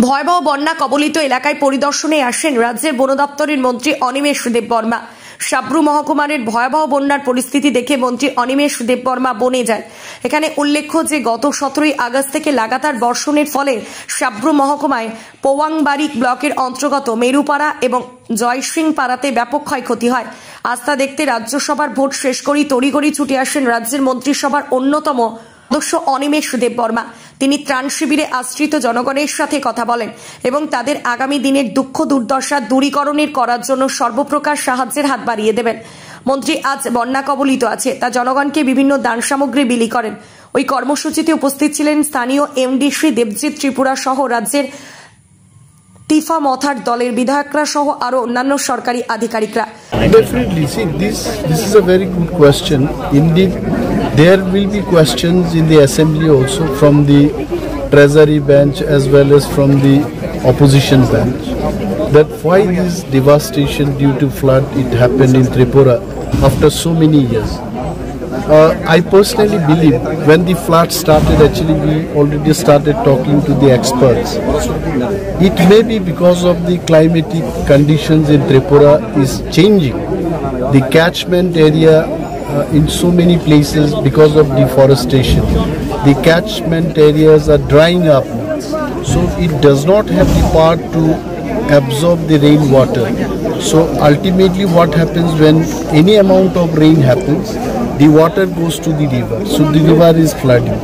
ভয়াবহ বন্যা কবলিত এলাকায় পরিদর্শনে আসেন রাজ্যের বন দপ্তরের মন্ত্রী অনিমেষ দেববর্মা। সাব্রু মহকুমার ভয়াবহ বন্যার পরিস্থিতি দেখে মন্ত্রী অনিমেষ দেববর্মা বনে যায়। এখানে উল্লেখ্য যে গত 17 আগস্ট থেকে লাগাতার বর্ষণের ফলে সাব্রু মহকুমায় পোয়াংবাড়ি ব্লকের অন্তর্গত মেরুপাড়া এবং জয়সিং পাড়াতে ব্যাপক ক্ষয়ক্ষতি হয়। আস্থা দেখতে রাজ্যসভার ভোট শেষ করেই তড়িঘড়ি ছুটে আসেন রাজ্যের মন্ত্রিসভার অন্যতম সদস্য অনিমেষ দেববর্মা। তিনি ত্রাণ শিবিরে আশ্রিত জনগণের সাথে কথা বলেন এবং তাদের আগামী দিনের দুঃখ দুর্দশা দূরীকরণের করার জন্য সর্বপ্রকার সাহায্যের হাত বাড়িয়ে দেবেন। মন্ত্রী আজ বন্যা কবলিত আছে তা জনগণকে বিভিন্ন দান সামগ্রী বিলি করেন। ওই কর্মসূচিতে উপস্থিত ছিলেন স্থানীয় এমডি শ্রী দেবজিৎ ত্রিপুরা সহ রাজ্যের টিফা মথার দলের বিধায়করা সহ আরো অন্যান্য সরকারি আধিকারিকরা। Definitely, see, this is a very good question. Indeed, there will be questions in the assembly also from the treasury bench as well as from the opposition bench, that why this devastation due to flood it happened in Tripura after so many years. I personally believe when the flood started, actually we already started talking to the experts. It may be because of the climatic conditions in Tripura is changing. The catchment area in so many places because of deforestation. The catchment areas are drying up, so it does not have the power to absorb the rainwater. So ultimately what happens when any amount of rain happens, the water goes to the river, so the river is flooding.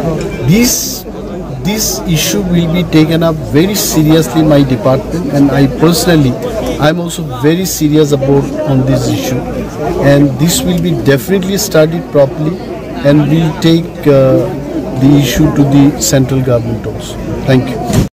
This issue will be taken up very seriously in my department, and I'm also very serious about on this issue, and this will be definitely studied properly, and we'll take the issue to the central government also. Thank you.